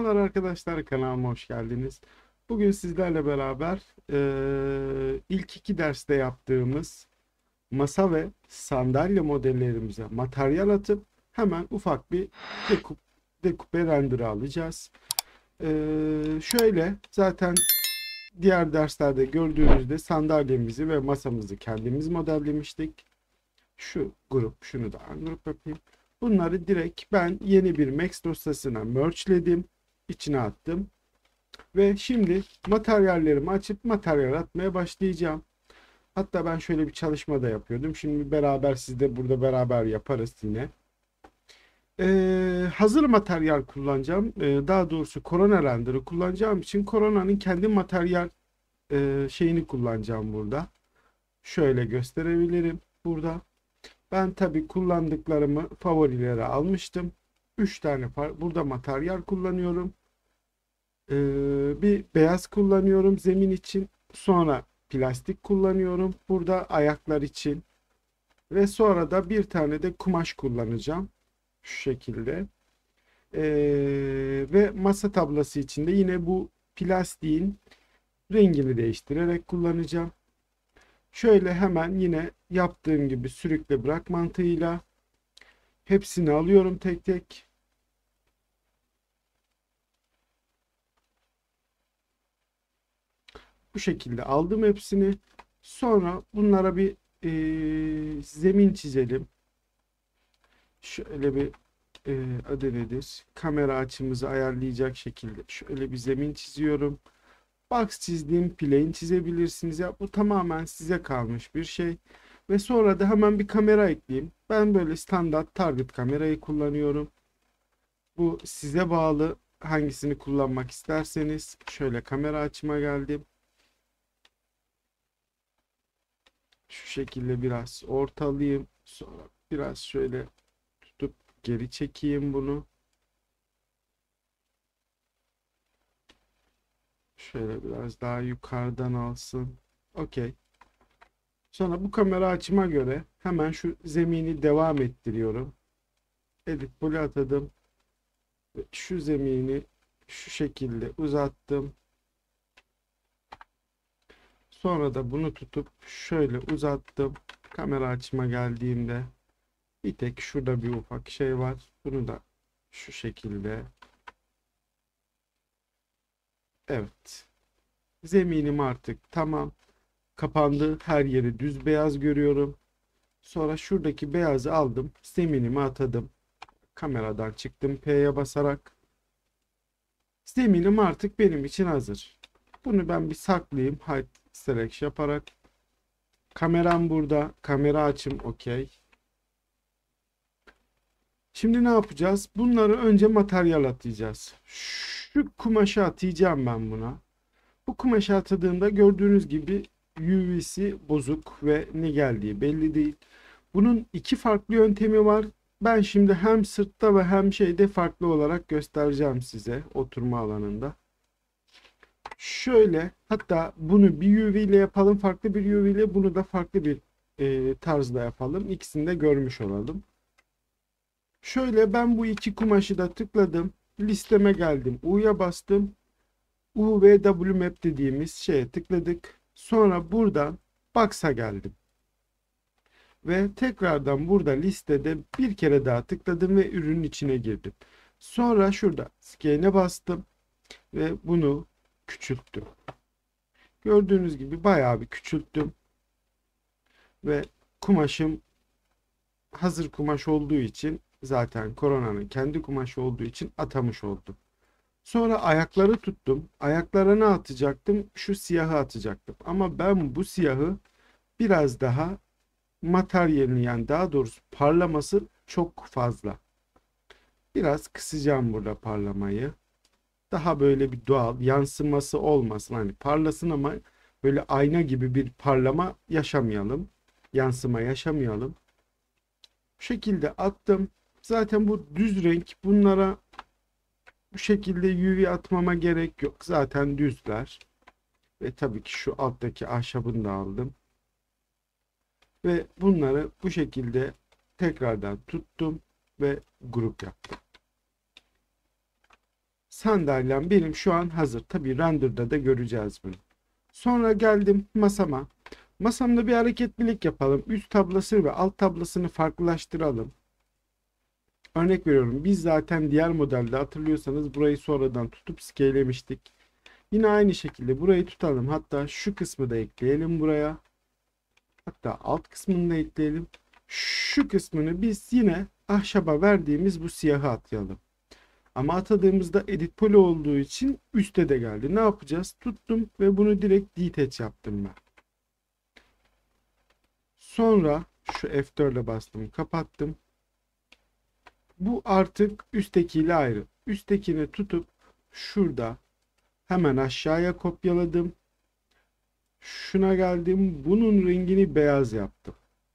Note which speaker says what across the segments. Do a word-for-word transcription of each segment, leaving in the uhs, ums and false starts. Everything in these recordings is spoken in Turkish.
Speaker 1: Merhabalar arkadaşlar, kanalıma hoş geldiniz. Bugün sizlerle beraber eee, ilk iki derste yaptığımız masa ve sandalye modellerimize materyal atıp hemen ufak bir dekup, dekupe render alacağız. Eee, şöyle zaten diğer derslerde gördüğünüzde sandalyemizi ve masamızı kendimiz modellemiştik. Şu grup, şunu da grup yapayım. Bunları direkt ben yeni bir Max dosyasına merge'ledim, içine attım ve şimdi materyallerimi açıp materyal atmaya başlayacağım. Hatta ben şöyle bir çalışma da yapıyordum. Şimdi beraber siz de burada beraber yaparız yine. Ee, hazır materyal kullanacağım. Ee, daha doğrusu Corona render'ı kullanacağım için Corona'nın kendi materyal e, şeyini kullanacağım burada. Şöyle gösterebilirim burada. Ben tabii kullandıklarımı favorilere almıştım. üç tane burada materyal kullanıyorum. Ee, bir beyaz kullanıyorum zemin için. Sonra plastik kullanıyorum. Burada ayaklar için. Ve sonra da bir tane de kumaş kullanacağım. Şu şekilde. Ee, ve masa tablası için de yine bu plastiğin rengini değiştirerek kullanacağım. Şöyle hemen yine yaptığım gibi sürükle bırak mantığıyla hepsini alıyorum tek tek. Bu şekilde aldım hepsini. Sonra bunlara bir e, zemin çizelim. Şöyle bir e, adı nedir? Kamera açımızı ayarlayacak şekilde şöyle bir zemin çiziyorum. Box çizdiğim plane çizebilirsiniz. Ya bu tamamen size kalmış bir şey. Ve sonra da hemen bir kamera ekleyeyim. Ben böyle standart target kamerayı kullanıyorum. Bu size bağlı, hangisini kullanmak isterseniz. Şöyle kamera açıma geldim. Şu şekilde biraz ortalayayım. Sonra biraz şöyle tutup geri çekeyim bunu. Şöyle biraz daha yukarıdan alsın. Okey. Sonra bu kamera açıma göre hemen şu zemini devam ettiriyorum. Edit Poly atadım. Ve şu zemini şu şekilde uzattım. Sonra da bunu tutup şöyle uzattım. Kamera açıma geldiğimde bir tek şurada bir ufak şey var. Bunu da şu şekilde. Evet. Zeminim artık tamam. Kapandı. Her yeri düz beyaz görüyorum. Sonra şuradaki beyazı aldım. Zeminimi atadım. Kameradan çıktım P'ye basarak. Zeminim artık benim için hazır. Bunu ben bir saklayayım. Hide select yaparak. Kameram burada. Kamera açım okey. Şimdi ne yapacağız? Bunları önce materyal atacağız. Şu kumaşı atacağım ben buna. Bu kumaşı atadığımda gördüğünüz gibi U V'si bozuk ve ne geldiği belli değil. Bunun iki farklı yöntemi var. Ben şimdi hem sırtta ve hem şeyde farklı olarak göstereceğim size oturma alanında. Şöyle, hatta bunu bir U V ile yapalım, farklı bir U V ile, bunu da farklı bir e, tarzda yapalım. İkisini de görmüş olalım. Şöyle ben bu iki kumaşı da tıkladım. Listeme geldim. U'ya bastım. U ve W map dediğimiz şeye tıkladık. Sonra buradan Box'a geldim. Ve tekrardan burada listede bir kere daha tıkladım ve ürünün içine girdim. Sonra şurada Scane'e bastım ve bunu küçülttüm. Gördüğünüz gibi bayağı bir küçülttüm. Ve kumaşım hazır kumaş olduğu için, zaten Corona'nın kendi kumaşı olduğu için atamış oldum. Sonra ayakları tuttum. Ayaklara ne atacaktım? Şu siyahı atacaktım. Ama ben bu siyahı biraz daha materyalini, yani daha doğrusu parlaması çok fazla. Biraz kısacağım burada parlamayı. Daha böyle bir doğal yansıması olmasın. Hani parlasın ama böyle ayna gibi bir parlama yaşamayalım. Yansıma yaşamayalım. Bu şekilde attım. Zaten bu düz renk, bunlara bu şekilde U V atmama gerek yok. Zaten düzler. Ve tabii ki şu alttaki ahşabını da aldım. Ve bunları bu şekilde tekrardan tuttum ve grup yaptım. Sandalyem benim şu an hazır. Tabii render'da da göreceğiz bunu. Sonra geldim masama. Masamda bir hareketlilik yapalım. Üst tablasını ve alt tablasını farklılaştıralım. Örnek veriyorum. Biz zaten diğer modelde hatırlıyorsanız burayı sonradan tutup scale'lemiştik. Yine aynı şekilde burayı tutalım. Hatta şu kısmı da ekleyelim buraya. Hatta alt kısmını da ekleyelim. Şu kısmını biz yine ahşaba verdiğimiz bu siyahı atayalım. Ama atadığımızda edit poly olduğu için üste de geldi. Ne yapacağız? Tuttum ve bunu direkt detach yaptım ben. Sonra şu F dört'e bastım, kapattım. Bu artık üsttekiyle ayrı. Üsttekini tutup şurada hemen aşağıya kopyaladım. Şuna geldim. Bunun rengini beyaz yaptım.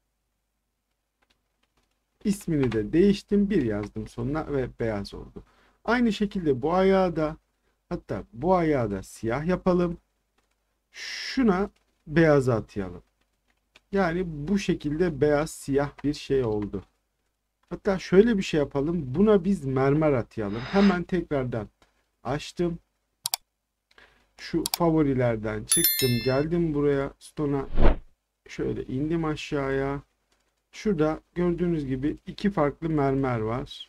Speaker 1: İsmini de değiştim. Bir yazdım sonuna ve beyaz oldu. Aynı şekilde bu ayağı da, hatta bu ayağı da siyah yapalım. Şuna beyaz atayalım. Yani bu şekilde beyaz siyah bir şey oldu. Hatta şöyle bir şey yapalım. Buna biz mermer atayalım. Hemen tekrardan açtım. Şu favorilerden çıktım. Geldim buraya. Stone'a şöyle indim aşağıya. Şurada gördüğünüz gibi iki farklı mermer var.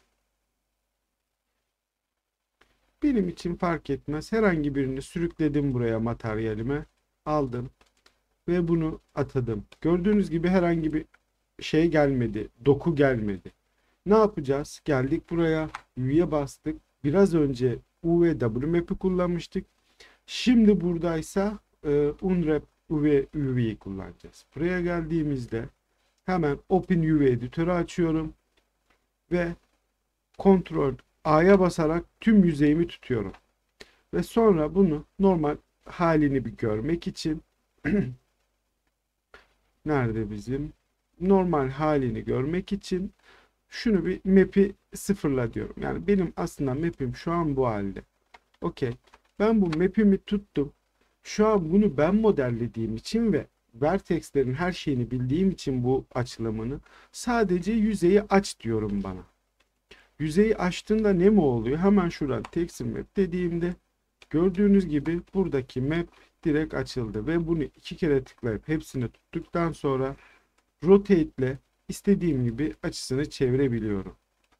Speaker 1: Benim için fark etmez. Herhangi birini sürükledim buraya materyalime. Aldım. Ve bunu atadım. Gördüğünüz gibi herhangi bir şey gelmedi. Doku gelmedi. Ne yapacağız? Geldik buraya. U'ya bastık. Biraz önce U ve W map'i kullanmıştık. Şimdi buradaysa e, Unwrap U V U V'yi kullanacağız. Buraya geldiğimizde hemen Open U V editörü açıyorum. Ve Ctrl A'ya basarak tüm yüzeyimi tutuyorum. Ve sonra bunu normal halini bir görmek için nerede bizim? Normal halini görmek için şunu bir map'i sıfırla diyorum. Yani benim aslında map'im şu an bu halde. Okey. Ben bu map'imi tuttum. Şu an bunu ben modellediğim için ve vertexlerin her şeyini bildiğim için bu açılımını sadece yüzeyi aç diyorum bana. Yüzeyi açtığında ne mi oluyor? Hemen şuradan texture map dediğimde gördüğünüz gibi buradaki map direkt açıldı ve bunu iki kere tıklayıp hepsini tuttuktan sonra rotate ile istediğim gibi açısını çevirebiliyorum.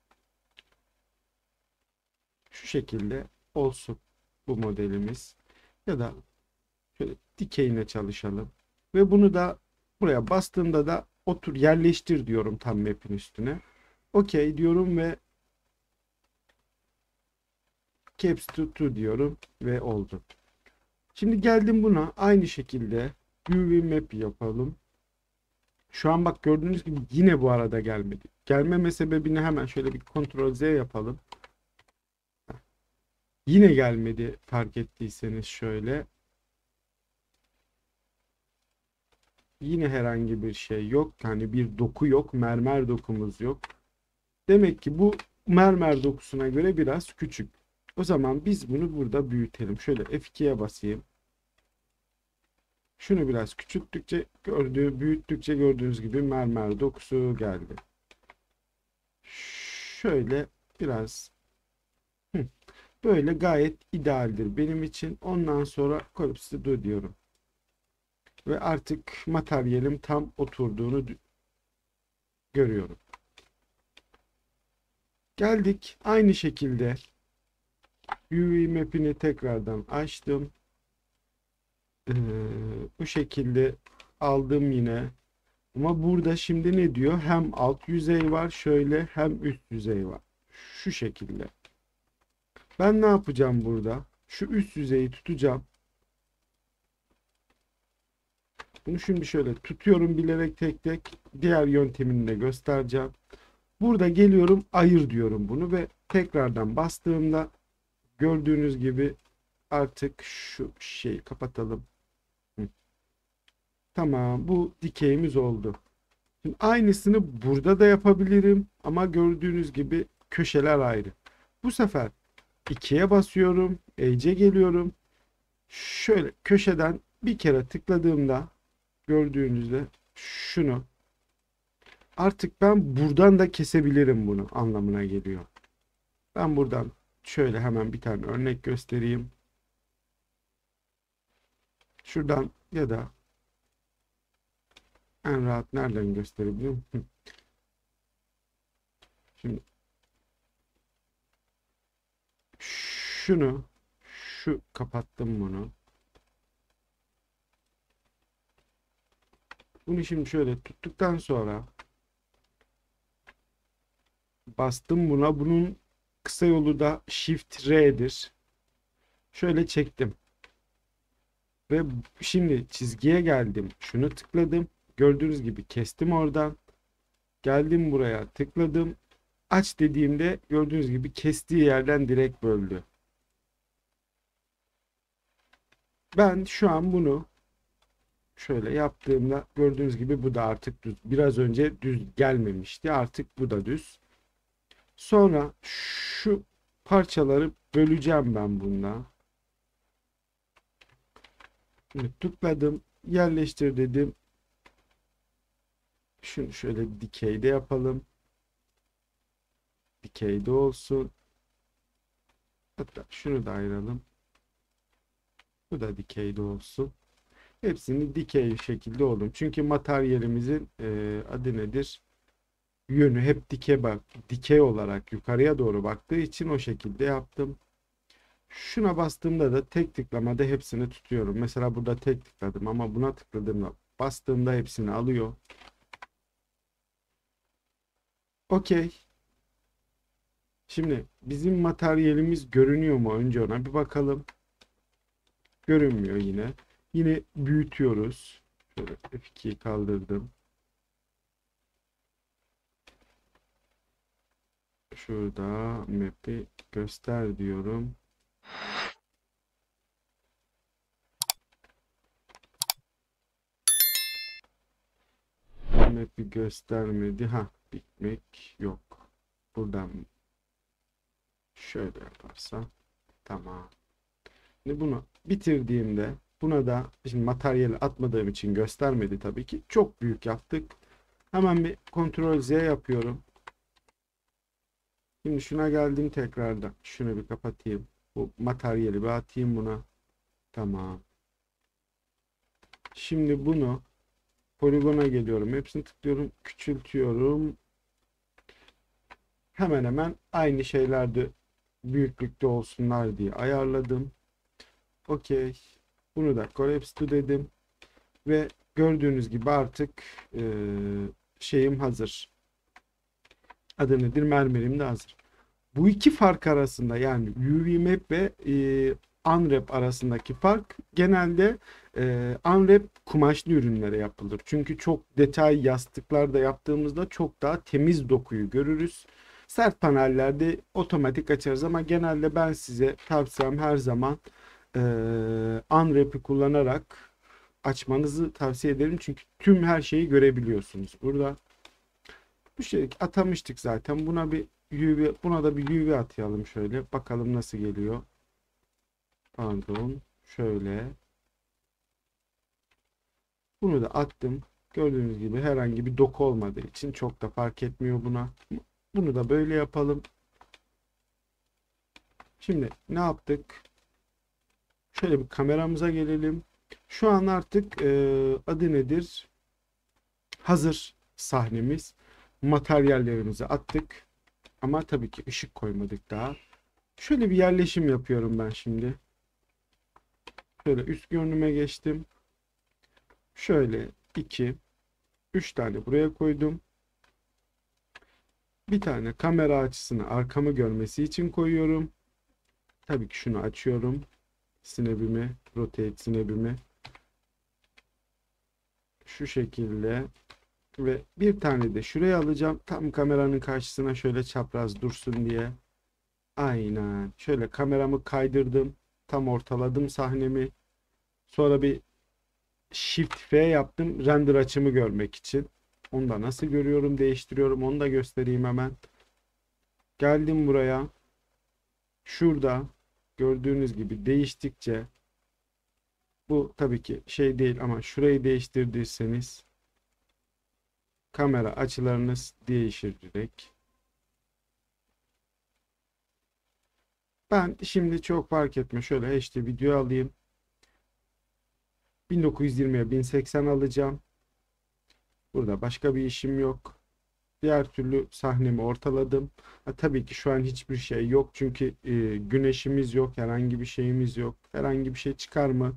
Speaker 1: Şu şekilde olsun bu modelimiz. Ya da şöyle dikeyine çalışalım. Ve bunu da buraya bastığımda da otur yerleştir diyorum tam map'in üstüne. Okey diyorum ve caps to two diyorum ve oldu. Şimdi geldim buna aynı şekilde U V map yapalım. Şu an bak gördüğünüz gibi yine bu arada gelmedi. Gelmeme sebebini hemen şöyle bir kontrol Z yapalım. Yine gelmedi fark ettiyseniz şöyle. Yine herhangi bir şey yok. Yani bir doku yok. Mermer dokumuz yok. Demek ki bu mermer dokusuna göre biraz küçük. O zaman biz bunu burada büyütelim. Şöyle F iki'ye basayım. Şunu biraz küçülttükçe gördüğü, büyüttükçe gördüğünüz gibi mermer dokusu geldi. Şöyle biraz hı, böyle gayet idealdir benim için. Ondan sonra Collapse Do diyorum. Ve artık materyalim tam oturduğunu görüyorum. Geldik aynı şekilde U V map'ini tekrardan açtım. Ee, bu şekilde aldım yine. Ama burada şimdi ne diyor? Hem alt yüzey var şöyle hem üst yüzey var. Şu şekilde. Ben ne yapacağım burada? Şu üst yüzeyi tutacağım. Bunu şimdi şöyle tutuyorum bilerek tek tek. Diğer yöntemini de göstereceğim. Burada geliyorum ayır diyorum bunu ve tekrardan bastığımda gördüğünüz gibi artık şu şeyi kapatalım. Hı. Tamam bu dikeyimiz oldu. Şimdi aynısını burada da yapabilirim ama gördüğünüz gibi köşeler ayrı. Bu sefer ikiye basıyorum. Edge'e geliyorum. Şöyle köşeden bir kere tıkladığımda gördüğünüzde şunu artık ben buradan da kesebilirim bunu anlamına geliyor. Ben buradan Şöyle hemen bir tane örnek göstereyim. Şuradan ya da en rahat nereden gösterebilirim? Hı. Şimdi şunu, şu kapattım bunu. Bunu şimdi şöyle tuttuktan sonra bastım buna. Bunun kısa yolu da Shift R'dir. Şöyle çektim. Ve şimdi çizgiye geldim. Şunu tıkladım. Gördüğünüz gibi kestim oradan. Geldim buraya tıkladım. Aç dediğimde gördüğünüz gibi kestiği yerden direkt böldü. Ben şu an bunu şöyle yaptığımda gördüğünüz gibi bu da artık düz. Biraz önce düz gelmemişti. Artık bu da düz. Sonra şu parçaları böleceğim ben bununla. Şimdi tıkladım. Yerleştir dedim. Şunu şöyle dikeyde yapalım. Dikeyde olsun. Hatta şunu da ayıralım. Bu da dikeyde olsun. Hepsini dikey şekilde oldum. Çünkü materyalimizin e, adı nedir? Yönü hep dikey bak, dikey olarak yukarıya doğru baktığı için o şekilde yaptım. Şuna bastığımda da tek tıklamada hepsini tutuyorum. Mesela burada tek tıkladım ama buna tıkladığımda bastığımda hepsini alıyor. Okey. Şimdi bizim materyalimiz görünüyor mu? Önce ona bir bakalım. Görünmüyor yine. Yine büyütüyoruz. Şöyle F ikiyi kaldırdım. Şurada map'i göster diyorum. Map'i göstermedi. Ha, bitmek yok. Buradan şöyle yaparsam tamam. Şimdi bunu bitirdiğimde buna da şimdi materyali atmadığım için göstermedi tabii ki. Çok büyük yaptık. Hemen bir kontrol Z yapıyorum. Şimdi şuna geldim tekrardan. Şunu bir kapatayım. Bu materyali bir atayım buna. Tamam. Şimdi bunu poligona geliyorum. Hepsini tıklıyorum. Küçültüyorum. Hemen hemen aynı şeylerde büyüklükte olsunlar diye ayarladım. Okey. Bunu da collapse to dedim. Ve gördüğünüz gibi artık e, şeyim hazır. Adı nedir? Mermerim de hazır. Bu iki fark arasında yani U V Map ve e, Unwrap arasındaki fark genelde e, Unwrap kumaşlı ürünlere yapılır. Çünkü çok detay yastıklarda yaptığımızda çok daha temiz dokuyu görürüz. Sert panellerde otomatik açarız ama genelde ben size tavsiyem her zaman e, Unwrap'i kullanarak açmanızı tavsiye ederim. Çünkü tüm her şeyi görebiliyorsunuz. Burada bu şey atamıştık zaten. Buna bir U V, buna da bir U V atayalım şöyle. Bakalım nasıl geliyor. Pardon. Şöyle. Bunu da attım. Gördüğünüz gibi herhangi bir doku olmadığı için çok da fark etmiyor buna. Bunu da böyle yapalım. Şimdi ne yaptık? Şöyle bir kameramıza gelelim. Şu an artık e, adı nedir? Hazır sahnemiz. Materyallerimizi attık. Ama tabii ki ışık koymadık daha. Şöyle bir yerleşim yapıyorum ben şimdi. Şöyle üst görünüme geçtim. Şöyle iki, üç tane buraya koydum. Bir tane kamera açısını arkamı görmesi için koyuyorum. Tabii ki şunu açıyorum. Snap'imi, rotate snap'imi. Şu şekilde. Ve bir tane de şuraya alacağım. Tam kameranın karşısına şöyle çapraz dursun diye. Aynen. Şöyle kameramı kaydırdım. Tam ortaladım sahnemi. Sonra bir Shift F yaptım. Render açımı görmek için. Onu da nasıl görüyorum, değiştiriyorum. Onu da göstereyim hemen. Geldim buraya. Şurada gördüğünüz gibi değiştikçe bu tabii ki şey değil ama şurayı değiştirdiyseniz kamera açılarınız değişir direkt. Ben şimdi çok fark etme. Şöyle H D video alayım. bin dokuz yüz yirmiye bin seksen alacağım. Burada başka bir işim yok. Diğer türlü sahnemi ortaladım. Ha, tabii ki şu an hiçbir şey yok. Çünkü e, güneşimiz yok. Herhangi bir şeyimiz yok. Herhangi bir şey çıkar mı?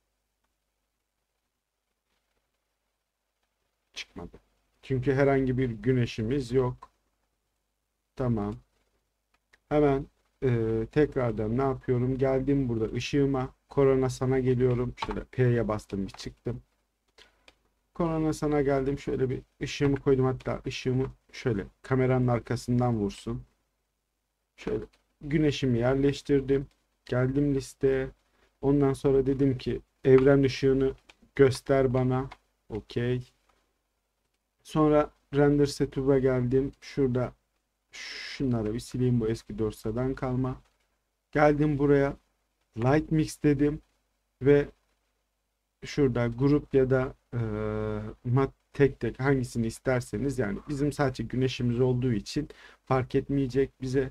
Speaker 1: Çıkmadı. Çünkü herhangi bir güneşimiz yok. Tamam. Hemen e, tekrardan ne yapıyorum? Geldim burada ışığıma. Korona sana geliyorum. Şöyle P'ye bastım bir çıktım. Korona sana geldim. Şöyle bir ışığımı koydum. Hatta ışığımı şöyle kameranın arkasından vursun. Şöyle güneşimi yerleştirdim. Geldim listeye. Ondan sonra dedim ki evren ışığını göster bana. Okey. Sonra render setup'a geldim. Şurada şunları bir sileyim, bu eski dosyadan kalma. Geldim buraya light mix dedim ve şurada grup ya da e, mat tek tek hangisini isterseniz, yani bizim sadece güneşimiz olduğu için fark etmeyecek bize.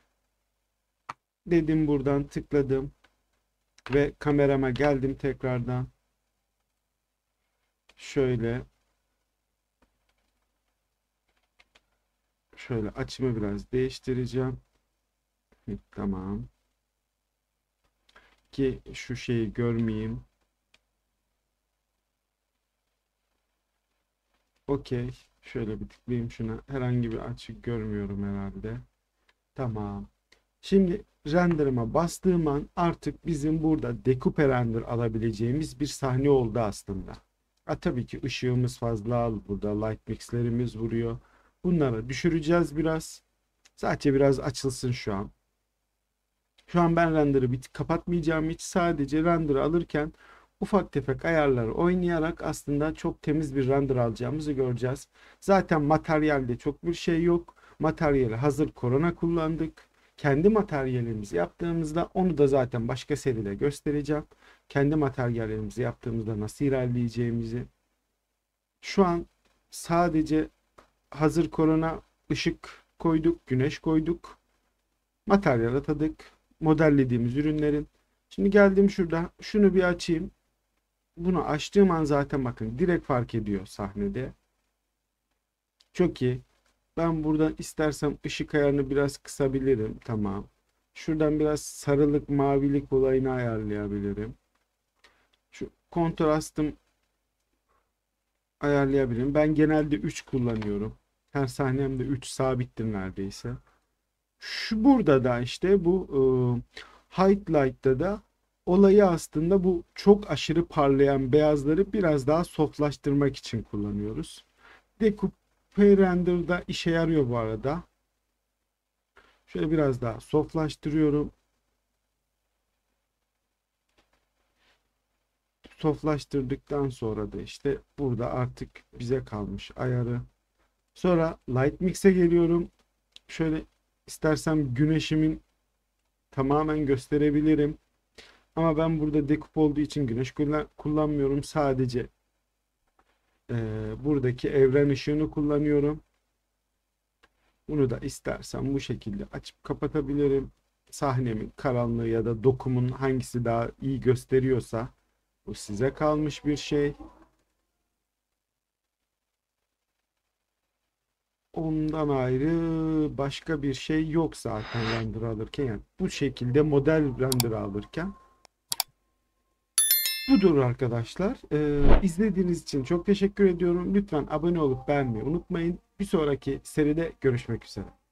Speaker 1: Dedim buradan tıkladım ve kamerama geldim tekrardan. Şöyle şöyle açımı biraz değiştireceğim. Tamam. Ki şu şeyi görmeyeyim. Okey. Şöyle bir tıklayayım şuna. Herhangi bir açık görmüyorum herhalde. Tamam. Şimdi render'ıma bastığım an artık bizim burada decoupe render alabileceğimiz bir sahne oldu aslında. Ha, tabii ki ışığımız fazla al. Burada light mixlerimiz vuruyor. Bunları düşüreceğiz biraz. Sadece biraz açılsın şu an. Şu an ben render'ı bir kapatmayacağım hiç. Sadece render'ı alırken ufak tefek ayarları oynayarak aslında çok temiz bir render alacağımızı göreceğiz. Zaten materyalde çok bir şey yok. Materyali hazır korona kullandık. Kendi materyalimizi yaptığımızda onu da zaten başka seride göstereceğim. Kendi materyallerimizi yaptığımızda nasıl ilerleyeceğimizi. Şu an sadece hazır korona ışık koyduk, güneş koyduk. Materyal atadık. Modellediğimiz ürünlerin. Şimdi geldim şurada. Şunu bir açayım. Bunu açtığım an zaten bakın direkt fark ediyor sahnede. Çok iyi. Ben buradan istersem ışık ayarını biraz kısabilirim. Tamam. Şuradan biraz sarılık mavilik olayını ayarlayabilirim. Şu kontrastım ayarlayabilirim. Ben genelde üç kullanıyorum. Her sahnemde üç sabittir neredeyse. Şu burada da işte bu e, highlight'ta da olayı aslında bu çok aşırı parlayan beyazları biraz daha softlaştırmak için kullanıyoruz. Decoupe render'da işe yarıyor bu arada. Şöyle biraz daha softlaştırıyorum. Softlaştırdıktan sonra da işte burada artık bize kalmış ayarı. Sonra light mix'e geliyorum. Şöyle istersem güneşimin tamamen gösterebilirim. Ama ben burada decoupe olduğu için güneş kullanmıyorum. Sadece e, buradaki evren ışığını kullanıyorum. Bunu da istersem bu şekilde açıp kapatabilirim. Sahnemin karanlığı ya da dokumun hangisi daha iyi gösteriyorsa bu size kalmış bir şey. Ondan ayrı başka bir şey yok zaten render alırken. Yani bu şekilde model render alırken budur arkadaşlar. Ee, izlediğiniz için çok teşekkür ediyorum. Lütfen abone olup beğenmeyi unutmayın. Bir sonraki seride görüşmek üzere.